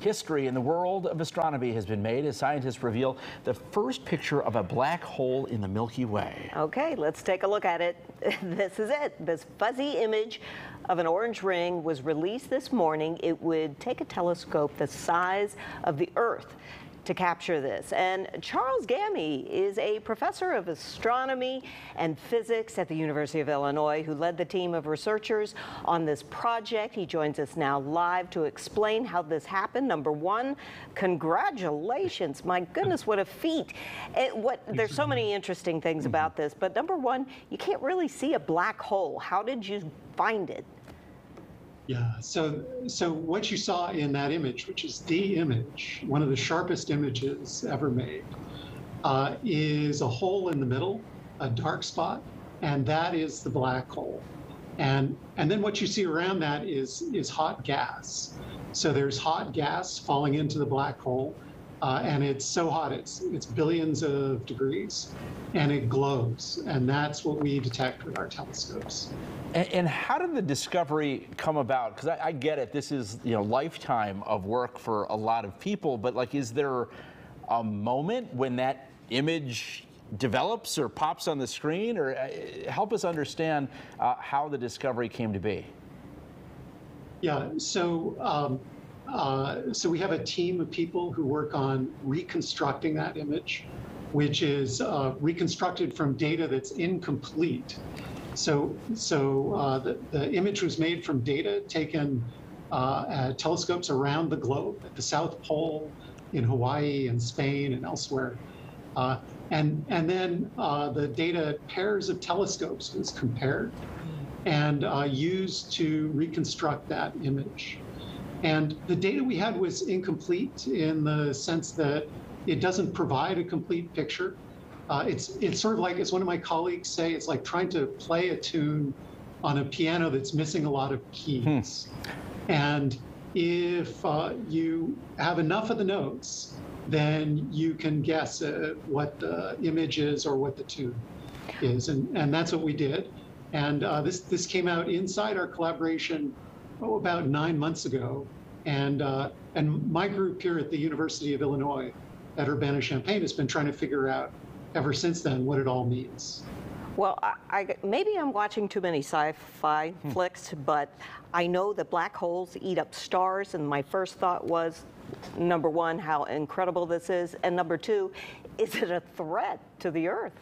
History in the world of astronomy has been made as scientists reveal the first picture of a black hole in the Milky Way. Okay, let's take a look at it. This is it. This fuzzy image of an orange ring was released this morning. It would take a telescope the size of the Earth to capture this. And Charles Gamme is a professor of astronomy and physics at the University of Illinois who led the team of researchers on this project. He joins us now live to explain how this happened. Number one, congratulations. My goodness, what a feat. There's so many interesting things about this, but number one, you can't really see a black hole. How did you find it? Yeah, so what you saw in that image, which is the image, one of the sharpest images ever made, is a hole in the middle, a dark spot, and that is the black hole. And then what you see around that is hot gas. So there's hot gas falling into the black hole, and it's so hot, it's billions of degrees, and it glows, and that's what we detect with our telescopes. And how did the discovery come about? Because I get it, this is lifetime of work for a lot of people, but is there a moment when that image develops or pops on the screen, or help us understand how the discovery came to be? Yeah, so we have a team of people who work on reconstructing that image, which is reconstructed from data that's incomplete. So the image was made from data taken at telescopes around the globe, at the South Pole, in Hawaii and Spain and elsewhere. And then the data at pairs of telescopes was compared and used to reconstruct that image. And the data we had was incomplete in the sense that it doesn't provide a complete picture. It's sort of like, as one of my colleagues say, it's like trying to play a tune on a piano that's missing a lot of keys. And if you have enough of the notes, then you can guess what the image is or what the tune is. And that's what we did. And this came out inside our collaboration about 9 months ago. And my group here at the University of Illinois at Urbana-Champaign has been trying to figure out ever since then what it all means. Well, maybe I'm watching too many sci-fi flicks, but I know that black holes eat up stars, and my first thought was, number one, how incredible this is, and number two, is it a threat to the Earth?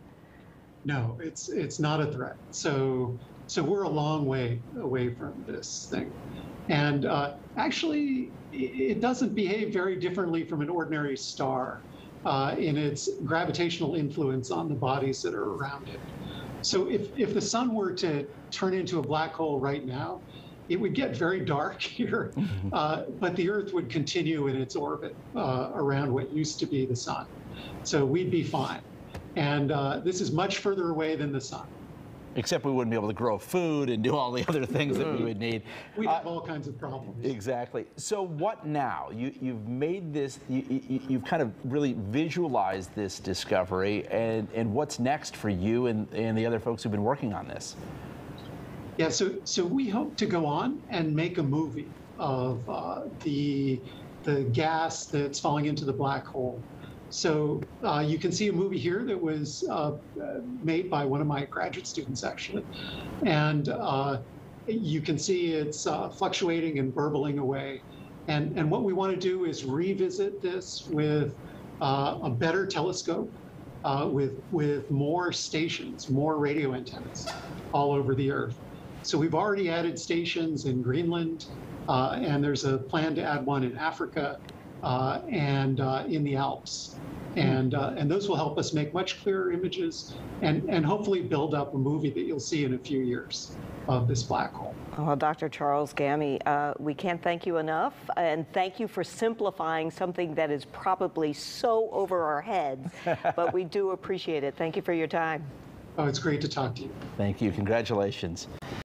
No, it's not a threat. So we're a long way away from this thing. And actually, it doesn't behave very differently from an ordinary star in its gravitational influence on the bodies that are around it. So if the sun were to turn into a black hole right now, it would get very dark here, but the Earth would continue in its orbit around what used to be the sun. So we'd be fine. And this is much further away than the sun. Except we wouldn't be able to grow food and do all the other things that we would need. We'd have all kinds of problems. Exactly. So what now? You've made this, you've kind of really visualized this discovery, and what's next for you and the other folks who've been working on this? Yeah, so we hope to go on and make a movie of the gas that's falling into the black hole. So you can see a movie here that was made by one of my graduate students, actually. And you can see it's fluctuating and burbling away. And what we want to do is revisit this with a better telescope, with more stations, more radio antennas all over the Earth. So we've already added stations in Greenland, and there's a plan to add one in Africa, and in the Alps. And those will help us make much clearer images and hopefully build up a movie that you'll see in a few years of this black hole. Well, Dr. Charles Gamme, we can't thank you enough, and thank you for simplifying something that is probably so over our heads, but we do appreciate it. Thank you for your time. Oh, it's great to talk to you. Thank you. Congratulations.